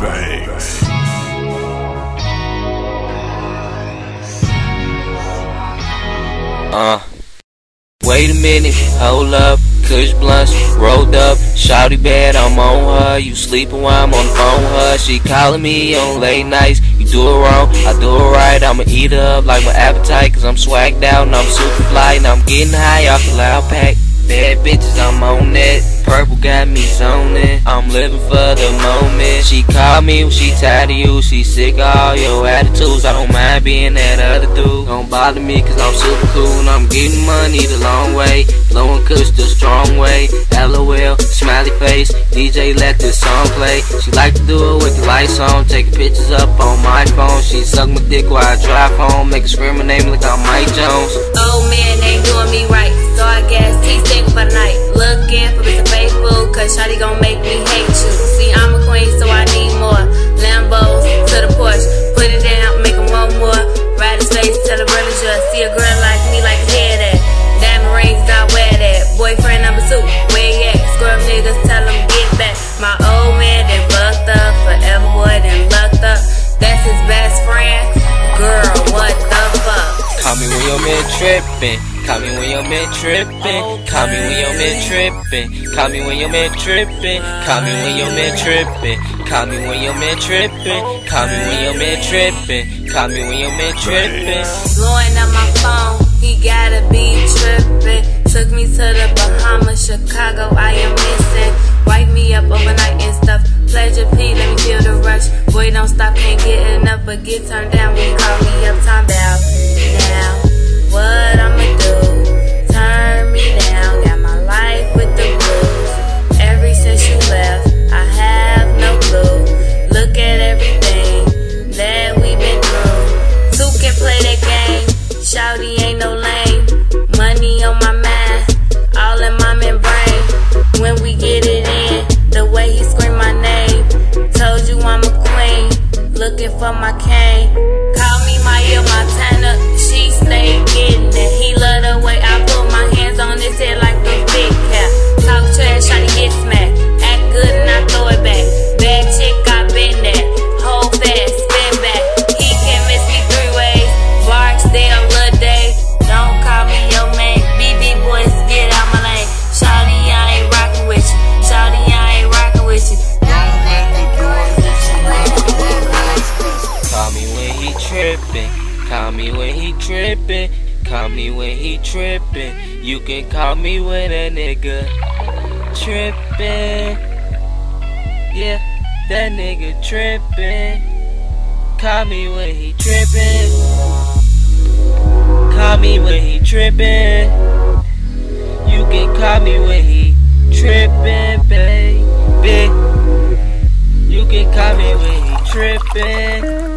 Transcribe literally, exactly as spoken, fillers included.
bangs. Uh, wait a minute, hold up, kush blunts, rolled up, shawty bad, I'm on her, you sleeping while I'm on the phone with her, she calling me on late nights, you do it wrong, I do it right, I'ma eat her up like my appetite, cause I'm swagged out and I'm super fly, and I'm getting high off the loud pack, bad bitches, I'm on that. Purple got me zoning, I'm living for the moment. She called me when she tired of you, she sick of all your attitudes. I don't mind being that other dude, don't bother me cause I'm super cool and I'm getting money the long way, blowing kush the strong way. LOL, smiley face, D J let this song play. She like to do it with the lights on, taking pictures up on my phone. She suck my dick while I drive home, make a scream my name like I'm Mike Jones. Oh man, they doing me right, so I guess he's sick for the night. Looking for Mister Faithful, cause shawty gon' make me hate you. See, I'm a queen, so I need more Lambos to the Porsche. Put it down, make him one more. Ride his face, tell the brother just see a girl like me, like to hear that. Diamond rings, I wear that. Boyfriend number two, where he at? Scrub niggas, tell him get back. My old man, they fucked up. Forever boy, then lucked up. That's his best friend. Girl, what the fuck? Call me when your man trippin'. Call me when your man trippin'. Call me when your man trippin'. Call me when your man trippin'. Call me when your man trippin'. Call me when your man trippin'. Call me when your man trippin'. Call me when your man trippin'. Blowing up my phone, he gotta be trippin'. Took me to the Bahamas, Chicago, I am missing. Wipe me up overnight and stuff. Pleasure P, let me feel the rush. Boy, don't stop, can't get enough, but get turned down when you call me up, time about now. What I'ma do? Turn me down, got my life with the blues. Ever since you left, I have no clue. Look at everything that we've been through. Two can play that game, shawty ain't no lame. Money on my mind, all in my membrane. When we get it in, the way he scream my name. Told you I'm a queen, looking for my cane. Call me Miya, Montana, she stay getting it. He love the way I put my hands on his head like a big cat. Talk trash, shawty get smacked. Act good and I throw it back. Bad chick, I been that. Hold fast, spin back. He can miss me three ways. Barksdale, Lil Day. Don't call me your man. B B boys, get out my lane. Shawty, I ain't rockin' with you. Shawty, I ain't rockin' with you. Call me when he trippin'. Call me when he trippin'. Call me when he trippin'. You can call me when a nigga trippin'. Yeah, that nigga trippin'. Call me when he trippin'. Call me when he trippin'. You can call me when he trippin', baby. You can call me when he trippin'.